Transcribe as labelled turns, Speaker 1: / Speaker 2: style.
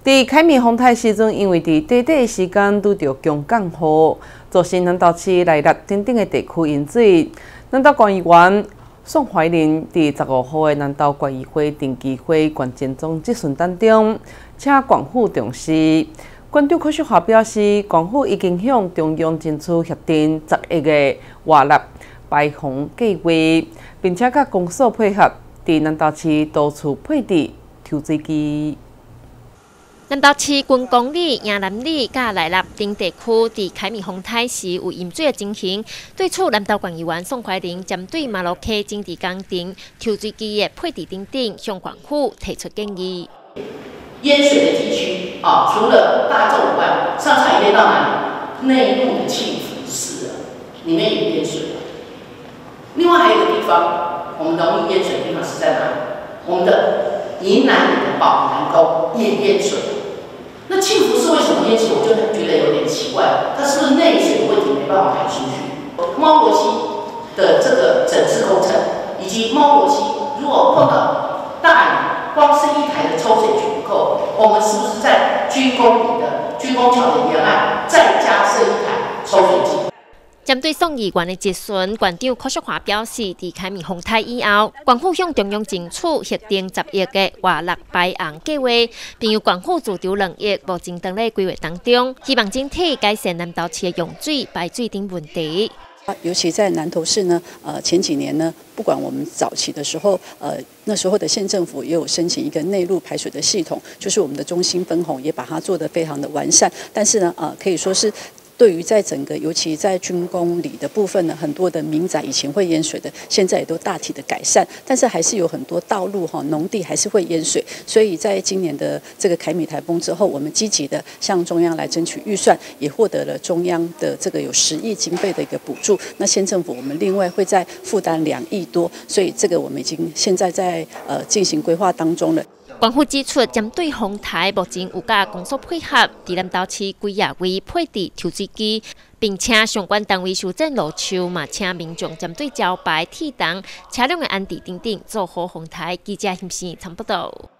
Speaker 1: 伫凯美风台时阵，因为伫短短的时间拄着强降雨，造成南投市内陆等等的地区淹水。南投县议员宋怀林伫15号的南投县议会定期会关键总质询当中，请县府重视。县长柯淑华表示，县府已经向中央争取核定10亿的外力排洪计划，并且甲公所配合，伫南投市多处配置抽水机。
Speaker 2: 南投市军公里、迎南里、甲内陆等地区伫凯美风台时有淹水的情形。对此，南投县议员宋怀林针对马路溪整治工程、抽水机的配置等等，向县府提出建议。
Speaker 3: 淹水的地区除了大众以外，上产淹到哪里？内陆的庆福市里面也淹水了。另外还有一个地方，我们容易淹水的地方是在哪里？我们的宜南里的宝南沟也淹水。那庆福市为什么淹水？我就觉得有点奇怪，它是不是内水的问题没办法排出去？猫罗溪的这个整治工程，以及猫罗溪如果碰到大雨，光是一台的抽水渠不够，我们是不是在军工里的军工桥的沿岸再加设一台抽水机？
Speaker 2: 针对宋议员的质询，县长柯淑华表示，伫凯美风台以后，县府向中央争取核定10亿的外力排洪计划，并由县府自筹2亿，目前正在规划当中，希望整体改善南投市的用水、排水等问题。
Speaker 4: 尤其在南投市呢，前几年呢，不管我们早期的时候，那时候的县政府也有申请一个内陆排水的系统，就是我们的中心分洪也把它做得非常的完善，但是呢，可以说是。对于在整个，尤其在军工里的部分呢，很多的民宅以前会淹水的，现在也都大体的改善，但是还是有很多道路农地还是会淹水，所以在今年的这个凯美台风之后，我们积极的向中央来争取预算，也获得了中央的这个有10亿经费的一个补助。那县政府我们另外会再负担2亿多，所以这个我们已经现在在进行规划当中了。
Speaker 2: 县府指出，针对风台，目前有甲公所配合，伫南投市规划位配置抽水机，并且相关单位修正路树，嘛请民众针对招牌、铁档、车辆的安全等等做好风台。记者欣信参报道。